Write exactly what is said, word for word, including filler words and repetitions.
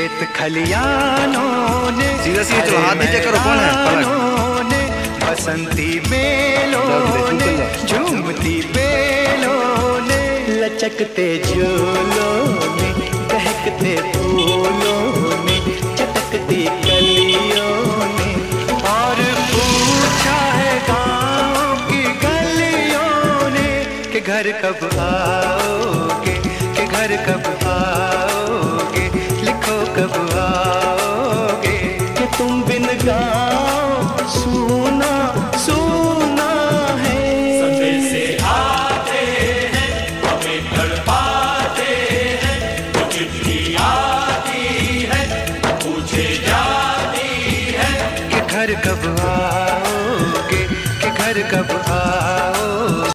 खेत खलियानों ने, सीधा सीधा चलो, हाथ नीचे करो। कौन है? बसंती बेलों ने, झूमती बेलों ने, लचकते झूलों ने, दहकते फूलों ने, चटकती कलियों ने, और पूछा है गाँव की गलियों ने कि घर कब आओगे, कि घर कब